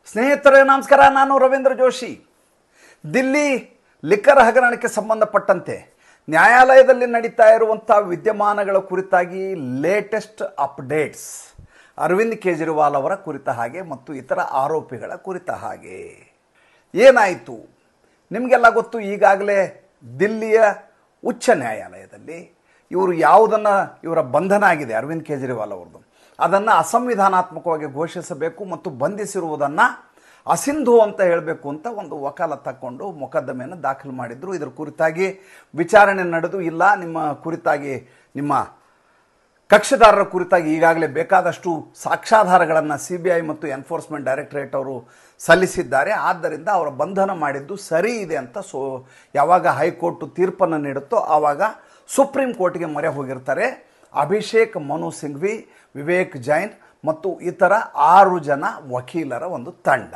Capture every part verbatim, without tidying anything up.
ಸ್ನೇಹಿತರೆ ನಮಸ್ಕಾರ, ನಾನು ರವೀಂದ್ರ ಜೋಶಿ. ದಿಲ್ಲಿ ಲಿಕ್ಕರ್ ಹಗರಣಕ್ಕೆ ಸಂಬಂಧಪಟ್ಟಂತೆ ನ್ಯಾಯಾಲಯದಲ್ಲಿ ನಡೀತಾ ಇರುವಂಥ ವಿದ್ಯಮಾನಗಳ ಕುರಿತಾಗಿ ಲೇಟೆಸ್ಟ್ ಅಪ್ಡೇಟ್ಸ್ ಅರವಿಂದ್ ಕೇಜ್ರಿವಾಲ್ ಅವರ ಕುರಿತ ಹಾಗೆ ಮತ್ತು ಇತರ ಆರೋಪಿಗಳ ಕುರಿತ ಹಾಗೆ ಏನಾಯಿತು ನಿಮಗೆಲ್ಲ ಗೊತ್ತು. ಈಗಾಗಲೇ ದಿಲ್ಲಿಯ ಉಚ್ಚ ನ್ಯಾಯಾಲಯದಲ್ಲಿ ಇವರು ಯಾವುದನ್ನು ಇವರ ಬಂಧನ ಆಗಿದೆ ಅರವಿಂದ್ ಕೇಜ್ರಿವಾಲ್ ಅವ್ರದ್ದು ಅದನ್ನು ಅಸಂವಿಧಾನಾತ್ಮಕವಾಗಿ ಘೋಷಿಸಬೇಕು ಮತ್ತು ಬಂಧಿಸಿರುವುದನ್ನು ಅಸಿಂಧು ಅಂತ ಹೇಳಬೇಕು ಅಂತ ಒಂದು ವಕಾಲತ್ ತಕ್ಕೊಂಡು ಮೊಕದ್ದಮೆಯನ್ನು ದಾಖಲು ಮಾಡಿದರು. ಇದರ ಕುರಿತಾಗಿ ವಿಚಾರಣೆ ನಡೆದು ಇಲ್ಲ ನಿಮ್ಮ ಕುರಿತಾಗಿ ನಿಮ್ಮ ಕಕ್ಷಿದಾರರ ಕುರಿತಾಗಿ ಈಗಾಗಲೇ ಬೇಕಾದಷ್ಟು ಸಾಕ್ಷ್ಯಾಧಾರಗಳನ್ನು ಸಿ ಬಿ ಐ ಮತ್ತು ಎನ್ಫೋರ್ಸ್ಮೆಂಟ್ ಡೈರೆಕ್ಟರೇಟ್ ಅವರು ಸಲ್ಲಿಸಿದ್ದಾರೆ. ಆದ್ದರಿಂದ ಅವರ ಬಂಧನ ಮಾಡಿದ್ದು ಸರಿ ಇದೆ ಅಂತ ಸೊ ಯಾವಾಗ ಹೈಕೋರ್ಟ್ ತೀರ್ಪನ್ನು ನೀಡುತ್ತೋ ಆವಾಗ ಸುಪ್ರೀಂ ಕೋರ್ಟ್ಗೆ ಮೊರೆ ಹೋಗಿರ್ತಾರೆ. ಅಭಿಷೇಕ್ ಮನು ಸಿಂಘ್ವಿ, ವಿವೇಕ್ ಜೈನ್ ಮತ್ತು ಇತರ ಆರು ಜನ ವಕೀಲರ ಒಂದು ತಂಡ.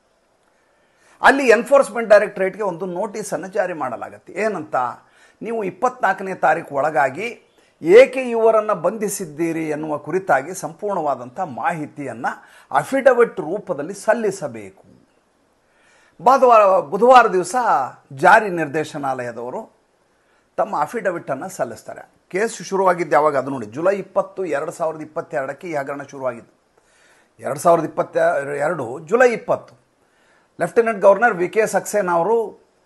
ಅಲ್ಲಿ ಎನ್ಫೋರ್ಸ್ಮೆಂಟ್ ಡೈರೆಕ್ಟರೇಟ್ಗೆ ಒಂದು ನೋಟಿಸನ್ನು ಜಾರಿ ಮಾಡಲಾಗುತ್ತೆ. ಏನಂತ, ನೀವು ಇಪ್ಪತ್ನಾಲ್ಕನೇ ತಾರೀಕು ಒಳಗಾಗಿ ಏಕೆ ಇವರನ್ನು ಬಂಧಿಸಿದ್ದೀರಿ ಎನ್ನುವ ಕುರಿತಾಗಿ ಸಂಪೂರ್ಣವಾದಂಥ ಮಾಹಿತಿಯನ್ನು ಅಫಿಡವಿಟ್ ರೂಪದಲ್ಲಿ ಸಲ್ಲಿಸಬೇಕು. ಬುಧವಾರ ಬುಧವಾರ ದಿವಸ ಜಾರಿ ನಿರ್ದೇಶನಾಲಯದವರು ತಮ್ಮ ಅಫಿಡವಿಟನ್ನು ಸಲ್ಲಿಸ್ತಾರೆ. ಕೇಸ್ ಶುರುವಾಗಿದ್ದು ಯಾವಾಗ ಅದು ನೋಡಿ, ಜುಲೈ ಇಪ್ಪತ್ತು ಎರಡು ಸಾವಿರದ ಇಪ್ಪತ್ತೆರಡಕ್ಕೆ ಈ ಹಗರಣ ಶುರುವಾಗಿದ್ದು. ಎರಡು ಸಾವಿರದ ಇಪ್ಪತ್ತ ಎರಡು ಜುಲೈ ಇಪ್ಪತ್ತು lieutenant governor V K Saxena ಅವರು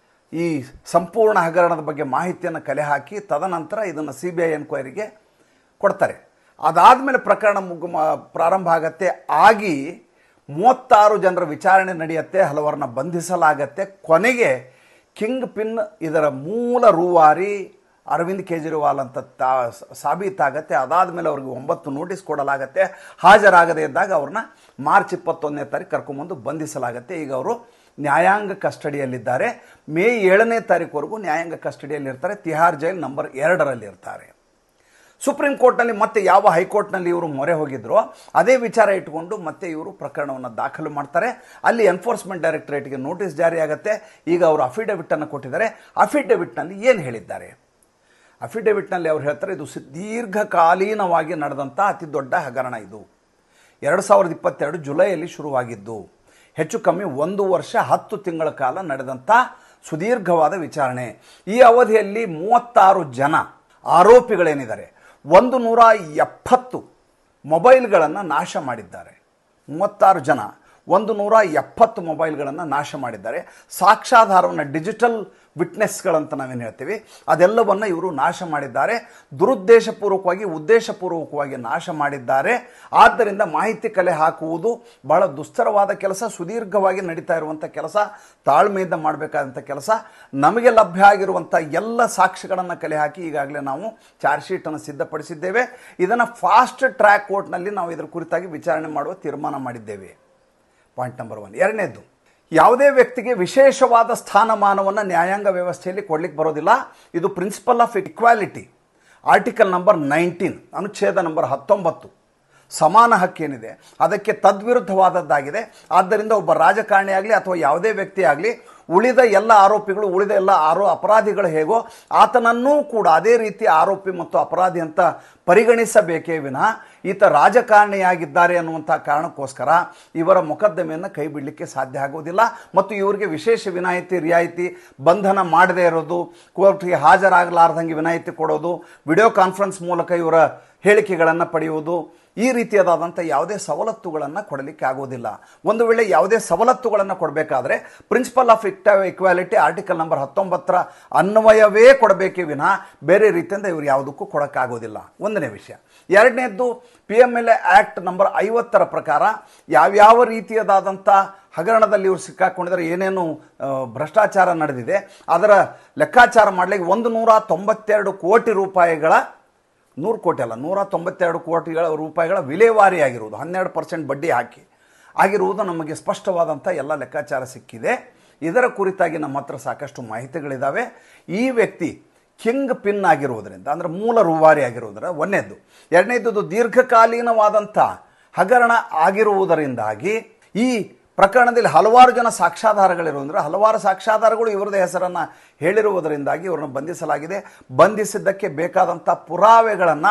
ಈ ಸಂಪೂರ್ಣ ಹಗರಣದ ಬಗ್ಗೆ ಮಾಹಿತಿಯನ್ನು ಕಲೆ ಹಾಕಿ ತದನಂತರ ಇದನ್ನು ಸಿ ಬಿ ಐ ಎನ್ಕ್ವೈರಿಗೆ ಕೊಡ್ತಾರೆ. ಅದಾದಮೇಲೆ ಪ್ರಕರಣ ಮುಗು ಪ್ರಾರಂಭ ಆಗತ್ತೆ. ಆಗಿ ಮೂವತ್ತಾರು ಜನರ ವಿಚಾರಣೆ ನಡೆಯುತ್ತೆ, ಹಲವರನ್ನ ಬಂಧಿಸಲಾಗತ್ತೆ. ಕೊನೆಗೆ ಕಿಂಗ್ ಪಿನ್ ಇದರ ಮೂಲ ರೂವಾರಿ ಅರವಿಂದ್ ಕೇಜ್ರಿವಾಲ್ ಅಂತ ತಾ ಸಾಬೀತಾಗತ್ತೆ. ಅದಾದಮೇಲೆ ಅವ್ರಿಗೆ ಒಂಬತ್ತು ನೋಟಿಸ್ ಕೊಡಲಾಗತ್ತೆ. ಹಾಜರಾಗದೇ ಇದ್ದಾಗ ಅವ್ರನ್ನ ಮಾರ್ಚ್ ಇಪ್ಪತ್ತೊಂದನೇ ತಾರೀಕು ಕರ್ಕೊಂಬಂದು ಬಂಧಿಸಲಾಗತ್ತೆ. ಈಗ ಅವರು ನ್ಯಾಯಾಂಗ ಕಸ್ಟಡಿಯಲ್ಲಿದ್ದಾರೆ. ಮೇ ಏಳನೇ ತಾರೀಕುವರೆಗೂ ನ್ಯಾಯಾಂಗ ಕಸ್ಟಡಿಯಲ್ಲಿರ್ತಾರೆ. ತಿಹಾರ್ ಜೈಲ್ ನಂಬರ್ ಎರಡರಲ್ಲಿ ಇರ್ತಾರೆ. ಸುಪ್ರೀಂ ಕೋರ್ಟ್ನಲ್ಲಿ ಮತ್ತೆ ಯಾವ ಹೈಕೋರ್ಟ್ನಲ್ಲಿ ಇವರು ಮೊರೆ ಹೋಗಿದ್ರೋ ಅದೇ ವಿಚಾರ ಇಟ್ಟುಕೊಂಡು ಮತ್ತೆ ಇವರು ಪ್ರಕರಣವನ್ನು ದಾಖಲು ಮಾಡ್ತಾರೆ. ಅಲ್ಲಿ ಎನ್ಫೋರ್ಸ್ಮೆಂಟ್ ಡೈರೆಕ್ಟರೇಟ್ಗೆ ನೋಟಿಸ್ ಜಾರಿ ಆಗುತ್ತೆ. ಈಗ ಅವರು ಅಫಿಡವಿಟನ್ನು ಕೊಟ್ಟಿದ್ದಾರೆ. ಅಫಿಡವಿಟ್ನಲ್ಲಿ ಏನು ಹೇಳಿದ್ದಾರೆ? ಅಫಿಡವಿಟ್ನಲ್ಲಿ ಅವ್ರು ಹೇಳ್ತಾರೆ, ಇದು ದೀರ್ಘಕಾಲೀನವಾಗಿ ನಡೆದಂಥ ಅತಿ ದೊಡ್ಡ ಹಗರಣ. ಇದು ಎರಡು ಸಾವಿರದ ಇಪ್ಪತ್ತೆರಡು ಜುಲೈಯಲ್ಲಿ ಶುರುವಾಗಿದ್ದು ಹೆಚ್ಚು ಕಮ್ಮಿ ಒಂದು ವರ್ಷ ಹತ್ತು ತಿಂಗಳ ಕಾಲ ನಡೆದಂಥ ಸುದೀರ್ಘವಾದ ವಿಚಾರಣೆ. ಈ ಅವಧಿಯಲ್ಲಿ ಮೂವತ್ತಾರು ಜನ ಆರೋಪಿಗಳೇನಿದ್ದಾರೆ ಒಂದು ನೂರ ಎಪ್ಪತ್ತು ಮೊಬೈಲ್ಗಳನ್ನು ನಾಶ ಮಾಡಿದ್ದಾರೆ. ಮೂವತ್ತಾರು ಜನ ಒಂದು ನೂರ ಎಪ್ಪತ್ತು ಮೊಬೈಲ್ಗಳನ್ನು ನಾಶ ಮಾಡಿದ್ದಾರೆ. ಸಾಕ್ಷ್ಯಾಧಾರವನ್ನು ಡಿಜಿಟಲ್ ವಿಟ್ನೆಸ್ಗಳಂತ ನಾವೇನು ಹೇಳ್ತೀವಿ ಅದೆಲ್ಲವನ್ನು ಇವರು ನಾಶ ಮಾಡಿದ್ದಾರೆ. ದುರುದ್ದೇಶಪೂರ್ವಕವಾಗಿ ಉದ್ದೇಶಪೂರ್ವಕವಾಗಿ ನಾಶ ಮಾಡಿದ್ದಾರೆ. ಆದ್ದರಿಂದ ಮಾಹಿತಿ ಕಲೆ ಹಾಕುವುದು ಬಹಳ ದುಸ್ತರವಾದ ಕೆಲಸ, ಸುದೀರ್ಘವಾಗಿ ನಡೀತಾ ಇರುವಂಥ ಕೆಲಸ, ತಾಳ್ಮೆಯಿಂದ ಮಾಡಬೇಕಾದಂಥ ಕೆಲಸ. ನಮಗೆ ಲಭ್ಯ ಆಗಿರುವಂಥ ಎಲ್ಲ ಸಾಕ್ಷ್ಯಗಳನ್ನು ಕಲೆ ಹಾಕಿ ಈಗಾಗಲೇ ನಾವು ಚಾರ್ಜ್ ಶೀಟನ್ನು ಸಿದ್ಧಪಡಿಸಿದ್ದೇವೆ. ಇದನ್ನು ಫಾಸ್ಟ್ ಟ್ರ್ಯಾಕ್ ಕೋರ್ಟ್ನಲ್ಲಿ ನಾವು ಇದರ ಕುರಿತಾಗಿ ವಿಚಾರಣೆ ಮಾಡುವ ತೀರ್ಮಾನ ಮಾಡಿದ್ದೇವೆ. Point number one. ಎರಡನೇದು, ಯಾವುದೇ ವ್ಯಕ್ತಿಗೆ ವಿಶೇಷವಾದ ಸ್ಥಾನಮಾನವನ್ನು ನ್ಯಾಯಾಂಗ ವ್ಯವಸ್ಥೆಯಲ್ಲಿ ಕೊಡಲಿಕ್ಕೆ ಬರೋದಿಲ್ಲ. ಇದು principle of equality, article number nineteen, ಅನುಚ್ಛೇದ ನಂಬರ್ ಹತ್ತೊಂಬತ್ತು. ಸಮಾನ ಹಕ್ಕೇನಿದೆ ಅದಕ್ಕೆ ತದ್ವಿರುದ್ಧವಾದದ್ದಾಗಿದೆ. ಆದ್ದರಿಂದ ಒಬ್ಬ ರಾಜಕಾರಣಿ ಆಗಲಿ ಅಥವಾ ಯಾವುದೇ ವ್ಯಕ್ತಿ ಆಗಲಿ ಉಳಿದ ಎಲ್ಲ ಆರೋಪಿಗಳು ಉಳಿದ ಎಲ್ಲ ಆರೋ ಅಪರಾಧಿಗಳು ಹೇಗೋ ಆತನನ್ನೂ ಕೂಡ ಅದೇ ರೀತಿ ಆರೋಪಿ ಮತ್ತು ಅಪರಾಧಿ ಅಂತ ಪರಿಗಣಿಸಬೇಕೇ ವಿನಃ ಈತ ರಾಜಕಾರಣಿಯಾಗಿದ್ದಾರೆ ಅನ್ನುವಂಥ ಕಾರಣಕ್ಕೋಸ್ಕರ ಇವರ ಮೊಕದ್ದಮೆಯನ್ನು ಕೈ ಬಿಡಲಿಕ್ಕೆ ಸಾಧ್ಯ ಆಗೋದಿಲ್ಲ. ಮತ್ತು ಇವರಿಗೆ ವಿಶೇಷ ವಿನಾಯಿತಿ ರಿಯಾಯಿತಿ, ಬಂಧನ ಮಾಡದೇ ಇರೋದು, ಕೋರ್ಟ್ಗೆ ಹಾಜರಾಗಲಾರ್ದಂಗೆ ವಿನಾಯಿತಿ ಕೊಡೋದು, ವಿಡಿಯೋ ಕಾನ್ಫರೆನ್ಸ್ ಮೂಲಕ ಇವರ ಹೇಳಿಕೆಗಳನ್ನು ಪಡೆಯುವುದು, ಈ ರೀತಿಯಾದಂಥ ಯಾವುದೇ ಸವಲತ್ತುಗಳನ್ನು ಕೊಡಲಿಕ್ಕೆ ಆಗೋದಿಲ್ಲ. ಒಂದು ವೇಳೆ ಯಾವುದೇ ಸವಲತ್ತುಗಳನ್ನು ಕೊಡಬೇಕಾದ್ರೆ principle of equality article number ಹತ್ತೊಂಬತ್ತರ ಅನ್ವಯವೇ ಕೊಡಬೇಕೇ ವಿನಃ ಬೇರೆ ರೀತಿಯಿಂದ ಇವರು ಯಾವುದಕ್ಕೂ ಕೊಡೋಕ್ಕಾಗೋದಿಲ್ಲ. ಒಂದನೇ ವಿಷಯ. ಎರಡನೇದ್ದು, P M L A act number ಐವತ್ತರ ಪ್ರಕಾರ ಯಾವ್ಯಾವ ರೀತಿಯಾದಂಥ ಹಗರಣದಲ್ಲಿ ಇವರು ಸಿಕ್ಕಾಕೊಂಡಿದ್ದಾರೆ, ಏನೇನು ಭ್ರಷ್ಟಾಚಾರ ನಡೆದಿದೆ ಅದರ ಲೆಕ್ಕಾಚಾರ ಮಾಡಲಿಕ್ಕೆ ಒಂದು ನೂರ ತೊಂಬತ್ತೆರಡು ಕೋಟಿ ರೂಪಾಯಿಗಳ ನೂರು ಕೋಟಿ ಅಲ್ಲ ನೂರ ತೊಂಬತ್ತೆರಡು ಕೋಟಿಗಳ ರೂಪಾಯಿಗಳ ವಿಲೇವಾರಿ ಆಗಿರುವುದು, ಹನ್ನೆರಡು ಪರ್ಸೆಂಟ್ ಬಡ್ಡಿ ಹಾಕಿ ಆಗಿರುವುದು ನಮಗೆ ಸ್ಪಷ್ಟವಾದಂಥ ಎಲ್ಲ ಲೆಕ್ಕಾಚಾರ ಸಿಕ್ಕಿದೆ. ಇದರ ಕುರಿತಾಗಿ ನಮ್ಮ ಹತ್ರ ಸಾಕಷ್ಟು ಮಾಹಿತಿಗಳಿದ್ದಾವೆ. ಈ ವ್ಯಕ್ತಿ ಕಿಂಗ್ ಪಿನ್ ಆಗಿರುವುದರಿಂದ ಅಂದರೆ ಮೂಲ ರೂವಾರಿ ಆಗಿರುವುದರ ಒಂದನೇದ್ದು. ಎರಡನೇದು, ದೀರ್ಘಕಾಲೀನವಾದಂಥ ಹಗರಣ ಆಗಿರುವುದರಿಂದಾಗಿ ಈ ಪ್ರಕರಣದಲ್ಲಿ ಹಲವಾರು ಜನ ಸಾಕ್ಷ್ಯಾಧಾರಗಳಿರುವುದರಿಂದ ಹಲವಾರು ಸಾಕ್ಷ್ಯಾಧಾರಗಳು ಇವರದೇ ಹೆಸರನ್ನು ಹೇಳಿರುವುದರಿಂದಾಗಿ ಇವರನ್ನು ಬಂಧಿಸಲಾಗಿದೆ. ಬಂಧಿಸಿದ್ದಕ್ಕೆ ಬೇಕಾದಂಥ ಪುರಾವೆಗಳನ್ನು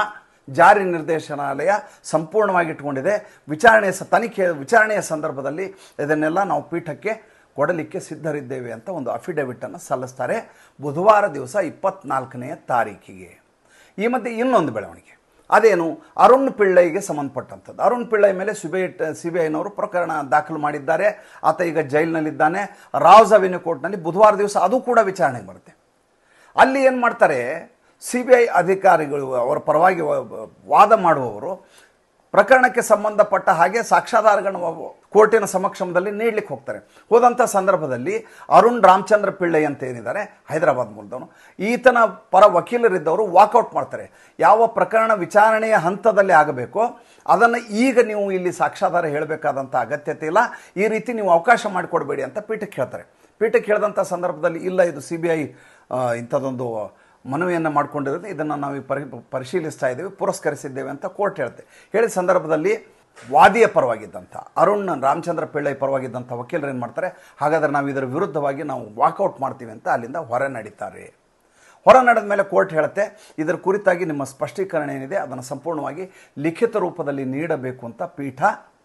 ಜಾರಿ ನಿರ್ದೇಶನಾಲಯ ಸಂಪೂರ್ಣವಾಗಿ ಇಟ್ಕೊಂಡಿದೆ. ವಿಚಾರಣೆ ಸ ತನಿಖೆ ವಿಚಾರಣೆಯ ಸಂದರ್ಭದಲ್ಲಿ ಇದನ್ನೆಲ್ಲ ನಾವು ಪೀಠಕ್ಕೆ ಕೊಡಲಿಕ್ಕೆ ಸಿದ್ಧರಿದ್ದೇವೆ ಅಂತ ಒಂದು ಅಫಿಡವಿಟನ್ನು ಸಲ್ಲಿಸ್ತಾರೆ ಬುಧವಾರ ದಿವಸ ಇಪ್ಪತ್ನಾಲ್ಕನೆಯ ತಾರೀಕಿಗೆ. ಈ ಮಧ್ಯೆ ಇನ್ನೊಂದು ಬೆಳವಣಿಗೆ, ಅದೇನು ಅರುಣ್ ಪಿಳ್ಳೈಗೆ ಸಂಬಂಧಪಟ್ಟಂಥದ್ದು. ಅರುಣ್ ಪಿಳ್ಳೈ ಮೇಲೆ ಸಿಬಿಐ ಸಿ ಬಿ ಐನವರು ಪ್ರಕರಣ ದಾಖಲು ಮಾಡಿದ್ದಾರೆ. ಆತ ಈಗ ಜೈಲಿನಲ್ಲಿದ್ದಾನೆ. ರಾವ್ಸ್ ಅವೆನ್ಯೂ ಕೋರ್ಟ್ನಲ್ಲಿ ಬುಧವಾರ ದಿವಸ ಅದು ಕೂಡ ವಿಚಾರಣೆಗೆ ಬರುತ್ತೆ. ಅಲ್ಲಿ ಏನು ಮಾಡ್ತಾರೆ, ಸಿ ಬಿ ಐ ಅಧಿಕಾರಿಗಳು ಅವರ ಪರವಾಗಿ ವಾದ ಮಾಡುವವರು ಪ್ರಕರಣಕ್ಕೆ ಸಂಬಂಧಪಟ್ಟ ಹಾಗೆ ಸಾಕ್ಷ್ಯಾಧಾರಗಳನ್ನು ಕೋರ್ಟಿನ ಸಮಕ್ಷಮದಲ್ಲಿ ನೀಡಲಿಕ್ಕೆ ಹೋಗ್ತಾರೆ. ಹೋದಂಥ ಸಂದರ್ಭದಲ್ಲಿ ಅರುಣ್ ರಾಮಚಂದ್ರ ಪಿಳ್ಳೈ ಅಂತ ಏನಿದ್ದಾರೆ ಹೈದರಾಬಾದ್ ಮೂಲದವನು, ಈತನ ಪರ ವಕೀಲರಿದ್ದವರು ವಾಕೌಟ್ ಮಾಡ್ತಾರೆ. ಯಾವ ಪ್ರಕರಣ ವಿಚಾರಣೆಯ ಹಂತದಲ್ಲಿ ಆಗಬೇಕೋ ಅದನ್ನು ಈಗ ನೀವು ಇಲ್ಲಿ ಸಾಕ್ಷ್ಯಾಧಾರ ಹೇಳಬೇಕಾದಂಥ ಅಗತ್ಯತೆ ಇಲ್ಲ, ಈ ರೀತಿ ನೀವು ಅವಕಾಶ ಮಾಡಿಕೊಡ್ಬೇಡಿ ಅಂತ ಪೀಠಕ್ಕೆ ಹೇಳ್ತಾರೆ. ಪೀಠಕ್ಕೆ ಹೇಳಿದಂಥ ಸಂದರ್ಭದಲ್ಲಿ ಇಲ್ಲ, ಇದು ಸಿ ಬಿ ಐ ಇಂಥದ್ದೊಂದು ಮನವಿಯನ್ನು ಮಾಡಿಕೊಂಡಿರೋದು, ಇದನ್ನು ನಾವು ಪರಿ ಪರಿಶೀಲಿಸ್ತಾ ಇದ್ದೇವೆ, ಪುರಸ್ಕರಿಸಿದ್ದೇವೆ ಅಂತ ಕೋರ್ಟ್ ಹೇಳುತ್ತೆ. ಹೇಳಿದ ಸಂದರ್ಭದಲ್ಲಿ ವಾದಿಯ ಪರವಾಗಿದ್ದಂಥ ಅರುಣ್ ರಾಮಚಂದ್ರ ಪಿಳ್ಳೈ ಪರವಾಗಿದ್ದಂಥ ವಕೀಲರು ಏನು ಮಾಡ್ತಾರೆ, ಹಾಗಾದರೆ ನಾವು ಇದರ ವಿರುದ್ಧವಾಗಿ ನಾವು ವಾಕೌಟ್ ಮಾಡ್ತೀವಿ ಅಂತ ಅಲ್ಲಿಂದ ಹೊರ ನಡೀತಾರೆ. ಹೊರ ನಡೆದ ಮೇಲೆ ಕೋರ್ಟ್ ಹೇಳುತ್ತೆ, ಇದರ ಕುರಿತಾಗಿ ನಿಮ್ಮ ಸ್ಪಷ್ಟೀಕರಣ ಏನಿದೆ ಅದನ್ನು ಸಂಪೂರ್ಣವಾಗಿ ಲಿಖಿತ ರೂಪದಲ್ಲಿ ನೀಡಬೇಕು ಅಂತ ಪೀಠ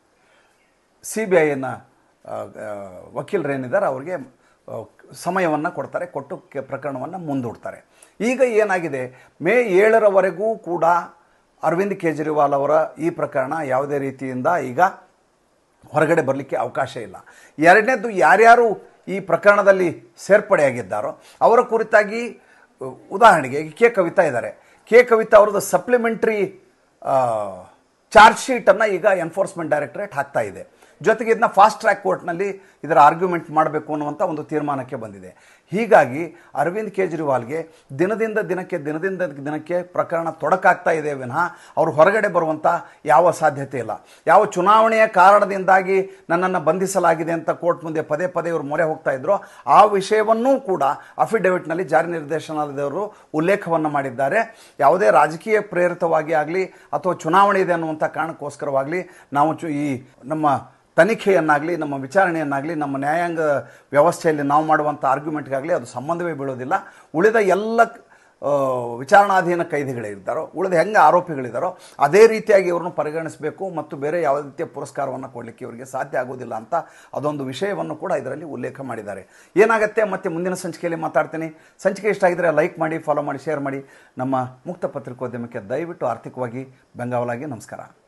ಸಿ ಬಿ ಐನ ವಕೀಲರೇನಿದ್ದಾರೆ ಅವರಿಗೆ ಸಮಯವನ್ನು ಕೊಡ್ತಾರೆ. ಕೊಟ್ಟು ಪ್ರಕರಣವನ್ನು ಮುಂದೂಡ್ತಾರೆ. ಈಗ ಏನಾಗಿದೆ, ಮೇ ಏಳರವರೆಗೂ ಕೂಡ ಅರವಿಂದ್ ಕೇಜ್ರಿವಾಲ್ ಅವರ ಈ ಪ್ರಕರಣ ಯಾವುದೇ ರೀತಿಯಿಂದ ಈಗ ಹೊರಗಡೆ ಬರಲಿಕ್ಕೆ ಅವಕಾಶ ಇಲ್ಲ. ಎರಡನೇದು, ಯಾರ್ಯಾರು ಈ ಪ್ರಕರಣದಲ್ಲಿ ಸೇರ್ಪಡೆಯಾಗಿದ್ದಾರೋ ಅವರ ಕುರಿತಾಗಿ ಉದಾಹರಣೆಗೆ ಕೆ ಕವಿತಾ ಇದ್ದಾರೆ. ಕೆ ಕವಿತಾ ಅವ್ರದ್ದು ಸಪ್ಲಿಮೆಂಟ್ರಿ ಚಾರ್ಜ್ ಶೀಟನ್ನು ಈಗ ಎನ್ಫೋರ್ಸ್ಮೆಂಟ್ ಡೈರೆಕ್ಟರೇಟ್ ಹಾಕ್ತಾ ಇದೆ. ಜೊತೆಗೆ ಇದನ್ನ ಫಾಸ್ಟ್ ಟ್ರ್ಯಾಕ್ ಕೋರ್ಟ್ನಲ್ಲಿ ಇದರ ಆರ್ಗ್ಯುಮೆಂಟ್ ಮಾಡಬೇಕು ಅನ್ನುವಂಥ ಒಂದು ತೀರ್ಮಾನಕ್ಕೆ ಬಂದಿದೆ. ಹೀಗಾಗಿ ಅರವಿಂದ್ ಕೇಜ್ರಿವಾಲ್ಗೆ ದಿನದಿಂದ ದಿನಕ್ಕೆ ದಿನದಿಂದ ದಿನಕ್ಕೆ ಪ್ರಕರಣ ತೊಡಕಾಗ್ತಾ ಇದೆ ವಿನಃ ಅವರು ಹೊರಗಡೆ ಬರುವಂಥ ಯಾವ ಸಾಧ್ಯತೆ ಇಲ್ಲ. ಯಾವ ಚುನಾವಣೆಯ ಕಾರಣದಿಂದಾಗಿ ನನ್ನನ್ನು ಬಂಧಿಸಲಾಗಿದೆ ಅಂತ ಕೋರ್ಟ್ ಮುಂದೆ ಪದೇ ಪದೇ ಇವರು ಮೊರೆ ಹೋಗ್ತಾ ಇದ್ರು, ಆ ವಿಷಯವನ್ನೂ ಕೂಡ ಅಫಿಡವಿಟ್ನಲ್ಲಿ ಜಾರಿ ನಿರ್ದೇಶನಾಲಯದವರು ಉಲ್ಲೇಖವನ್ನು ಮಾಡಿದ್ದಾರೆ. ಯಾವುದೇ ರಾಜಕೀಯ ಪ್ರೇರಿತವಾಗಿ ಆಗಲಿ ಅಥವಾ ಚುನಾವಣೆ ಇದೆ ಅನ್ನುವಂಥ ಕಾರಣಕ್ಕೋಸ್ಕರವಾಗಲಿ ನಾವು ಚು ಈ ನಮ್ಮ ತನಿಖೆಯನ್ನಾಗಲಿ ನಮ್ಮ ವಿಚಾರಣೆಯನ್ನಾಗಲಿ ನಮ್ಮ ನ್ಯಾಯಾಂಗ ವ್ಯವಸ್ಥೆಯಲ್ಲಿ ನಾವು ಮಾಡುವಂಥ ಆರ್ಗ್ಯುಮೆಂಟ್ಗಾಗಲಿ ಅದು ಸಂಬಂಧವೇ ಬೀಳೋದಿಲ್ಲ. ಉಳಿದ ಎಲ್ಲ ವಿಚಾರಣಾಧೀನ ಕೈದಿಗಳಿದ್ದಾರೋ, ಉಳಿದ ಹೆಂಗೆ ಆರೋಪಿಗಳಿದ್ದಾರೋ ಅದೇ ರೀತಿಯಾಗಿ ಇವ್ರನ್ನ ಪರಿಗಣಿಸಬೇಕು ಮತ್ತು ಬೇರೆ ಯಾವುದೇ ರೀತಿಯ ಪುರಸ್ಕಾರವನ್ನು ಕೊಡಲಿಕ್ಕೆ ಇವರಿಗೆ ಸಾಧ್ಯ ಆಗೋದಿಲ್ಲ ಅಂತ ಅದೊಂದು ವಿಷಯವನ್ನು ಕೂಡ ಇದರಲ್ಲಿ ಉಲ್ಲೇಖ ಮಾಡಿದ್ದಾರೆ. ಏನಾಗುತ್ತೆ ಮತ್ತೆ ಮುಂದಿನ ಸಂಚಿಕೆಯಲ್ಲಿ ಮಾತಾಡ್ತೀನಿ. ಸಂಚಿಕೆ ಇಷ್ಟ ಆಗಿದ್ದರೆ ಲೈಕ್ ಮಾಡಿ, ಫಾಲೋ ಮಾಡಿ, ಶೇರ್ ಮಾಡಿ. ನಮ್ಮ ಮುಕ್ತ ಪತ್ರಿಕೋದ್ಯಮಕ್ಕೆ ದಯವಿಟ್ಟು ಆರ್ಥಿಕವಾಗಿ ಬೆಂಗಾವಲಾಗಿ. ನಮಸ್ಕಾರ.